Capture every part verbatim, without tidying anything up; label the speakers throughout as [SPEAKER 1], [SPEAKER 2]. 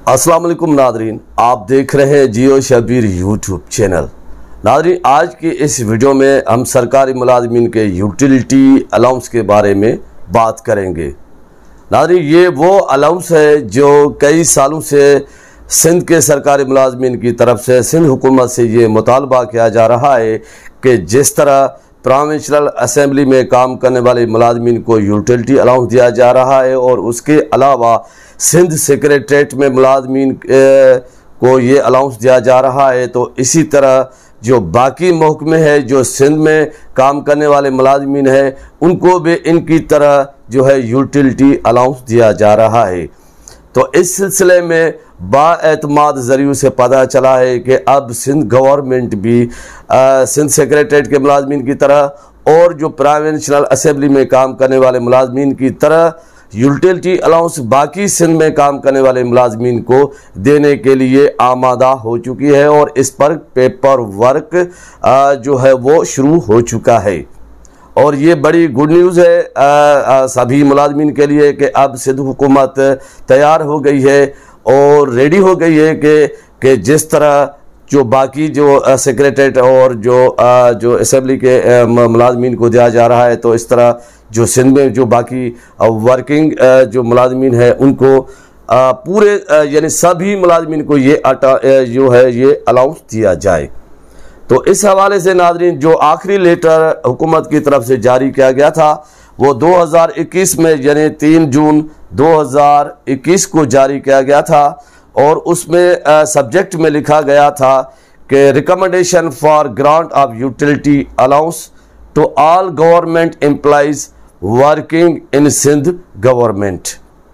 [SPEAKER 1] अस्सलाम वालेकुम नादरीन, आप देख रहे हैं जियो शबीर यूट्यूब चैनल। नादरीन, आज की इस वीडियो में हम सरकारी मुलाजमीन के यूटिलिटी अलाउंस के बारे में बात करेंगे। नादरीन, ये वो अलाउंस है जो कई सालों से सिंध के सरकारी मुलाजमीन की तरफ से सिंध हुकूमत से ये मुतालबा किया जा रहा है कि जिस तरह प्रोविंशियल असेंबली में काम करने वाले मुलाजमीन को यूटिलिटी अलाउंस दिया जा रहा है और उसके अलावा सिंध सेक्रेटरीट में मुलाजमीन को ये अलाउंस दिया जा रहा है, तो इसी तरह जो बाकी महकमे है जो सिंध में काम करने वाले मुलाजमीन है उनको भी इनकी तरह जो है यूटिलिटी अलाउंस दिया जा रहा है। तो इस सिलसिले में बाएतमाद ज़रिए से पता चला है कि अब सिंध गवर्नमेंट भी आ, सिंध सेक्रेटरीट के मुलाजमीन की तरह और जो प्रोविंशियल असेंबली में काम करने वाले मुलाजमीन की तरह यूटिलिटी अलाउंस बाकी सिंध में काम करने वाले मुलाजमीन को देने के लिए आमादा हो चुकी है और इस पर पेपर वर्क आ, जो है वो शुरू हो चुका है। और ये बड़ी गुड न्यूज़ है आ, आ, सभी मुलाजमीन के लिए कि अब सिंध हुकूमत तैयार हो गई है और रेडी हो गई है कि कि जिस तरह जो बाकी जो सेक्रेटरीट और जो आ, जो असेंबली के मुलाजमीन को दिया जा रहा है, तो इस तरह जो सिंध में जो बाकी वर्किंग जो मुलाजमीन है उनको आ, पूरे यानी सभी मुलाजमीन को ये अटा जो है ये अलाउंस दिया जाए। तो इस हवाले से नाज़रीन, जो आखिरी लेटर हुकूमत की तरफ से जारी किया गया था वो दो हज़ार इक्कीस में यानी तीन जून दो हज़ार इक्कीस को जारी किया गया था और उसमें सब्जेक्ट में लिखा गया था कि recommendation for grant of utility allowance to all government employees working in Sindh government.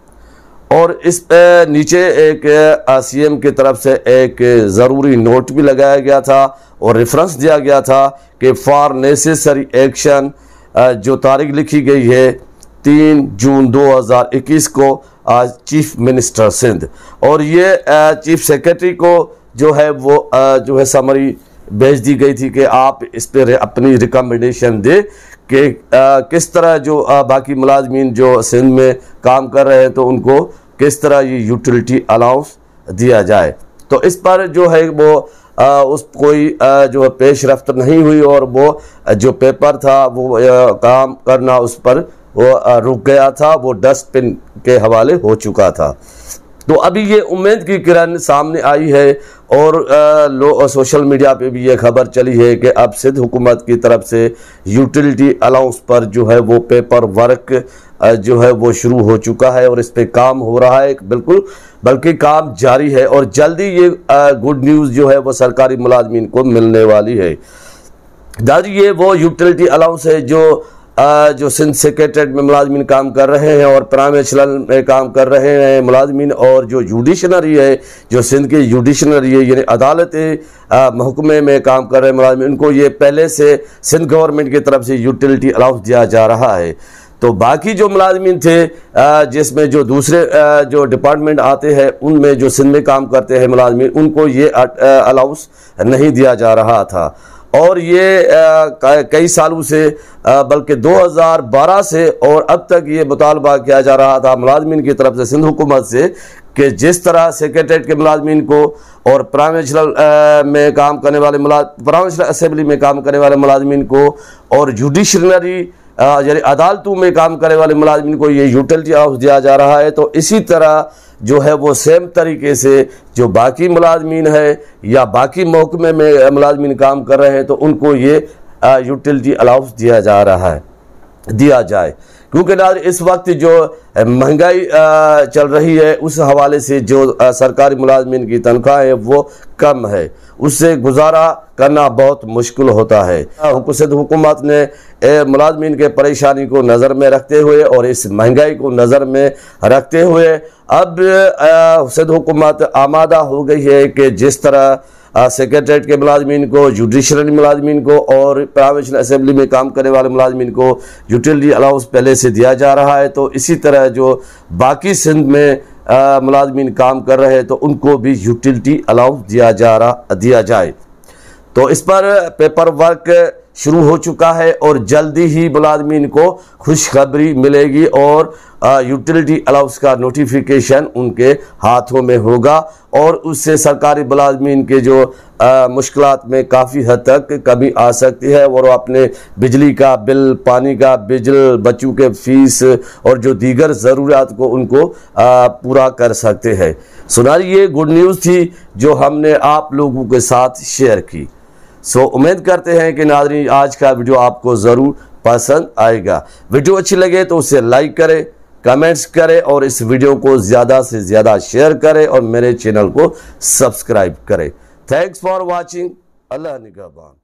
[SPEAKER 1] और इस पे नीचे एक सीएम की तरफ से एक ज़रूरी नोट भी लगाया गया था और रेफरेंस दिया गया था कि फॉर नेसेसरी एक्शन जो तारीख लिखी गई है तीन जून दो हज़ार इक्कीस को आज चीफ मिनिस्टर सिंध, और ये चीफ सेक्रेटरी को जो है वो जो है समरी भेज दी गई थी कि आप इस पर अपनी रिकमेंडेशन दे कि किस तरह जो बाकी मुलाजमीन जो सिंध में काम कर रहे हैं तो उनको किस तरह ये यूटिलिटी अलाउंस दिया जाए। तो इस पर जो है वो आ, उस कोई आ, जो पेश रफ्त नहीं हुई और वो जो पेपर था वो आ, काम करना उस पर वो आ, रुक गया था, वो डस्टबिन के हवाले हो चुका था। तो अभी ये उम्मीद की किरण सामने आई है और आ, लो सोशल मीडिया पे भी ये खबर चली है कि अब सिंध हुकूमत की तरफ से यूटिलिटी अलाउंस पर जो है वो पेपर वर्क जो है वो शुरू हो चुका है और इस पे काम हो रहा है, बिल्कुल बल्कि काम जारी है और जल्दी ये गुड न्यूज़ जो है वो सरकारी मुलाजमीन को मिलने वाली है। दादी, ये वो यूटिलिटी अलाउंस है जो आ, जो सिंध सेक्रेटरीट में मुलाजमीन काम कर रहे हैं और प्रोविंशियल में काम कर रहे हैं मुलाजमीन और जो जुडिशनरी है जो सिंध की जुडिशनरी है यानी अदालत महकमे में काम कर रहे हैं मुलाजमीन, उनको ये पहले से सिंध गवर्नमेंट की तरफ से यूटिलिटी अलाउंस दिया जा रहा है। तो बाकी जो मुलाजमीन थे जिसमें जो दूसरे जो डिपार्टमेंट आते हैं उनमें जो सिंध में काम करते हैं मुलाजमीन उनको ये अलाउंस नहीं दिया जा रहा था और ये कई सालों से बल्कि दो हज़ार बारह से और अब तक ये मुतालबा किया जा रहा था मुलाजमीन की तरफ से सिंध हुकूमत से कि जिस तरह सेक्रेटरीट के मुलाजमीन को और प्रोविंशियल में काम करने वाले प्रोविंशियल असेंबली में काम करने वाले मुलाजमीन को और जुडिशनरी यानी अदालतों में काम करने वाले मुलाजमीन को ये यूटिलिटी अलाउंस दिया जा रहा है, तो इसी तरह जो है वो सेम तरीके से जो बाकी मुलाजमीन है या बाकी महकमे में मुलाजमीन काम कर रहे हैं तो उनको ये यूटिलिटी अलाउंस दिया जा रहा है दिया जाए। क्योंकि ना इस वक्त जो महंगाई चल रही है उस हवाले से जो सरकारी मुलाजमीन की तनख्वाह है वो कम है, उससे गुजारा करना बहुत मुश्किल होता है। सिंध हुकूमत ने मुलाजमीन के परेशानी को नज़र में रखते हुए और इस महंगाई को नज़र में रखते हुए अब सिंध हुकूमत आमादा हो गई है कि जिस तरह सेक्रेटरीट के मुलाजमीन को, जुडिशरी मुलाजमीन को और प्रोविंशियल असेंबली में काम करने वाले मुलाजमीन को यूटिलिटी अलाउंस पहले से दिया जा रहा है, तो इसी तरह जो बाकी सिंध में मुलाजमीन काम कर रहे हैं तो उनको भी यूटिलिटी अलाउंस दिया जा रहा दिया जाए। तो इस पर पेपर वर्क शुरू हो चुका है और जल्दी ही मुलाजमीन को खुशखबरी मिलेगी और यूटिलिटी अलाउंस का नोटिफिकेशन उनके हाथों में होगा और उससे सरकारी मुलाजमीन के जो मुश्किलात में काफ़ी हद तक कमी आ सकती है और वो अपने बिजली का बिल, पानी का बिल, बच्चों के फीस और जो दीगर ज़रूरियात को उनको आ, पूरा कर सकते हैं। सुनारी ये गुड न्यूज़ थी जो हमने आप लोगों के साथ शेयर की। सो उम्मीद करते हैं कि नाज़रीन आज का वीडियो आपको ज़रूर पसंद आएगा। वीडियो अच्छी लगे तो उसे लाइक करें, कमेंट्स करें और इस वीडियो को ज़्यादा से ज़्यादा शेयर करें और मेरे चैनल को सब्सक्राइब करें। Thanks for watching. अल्लाह निगहबान।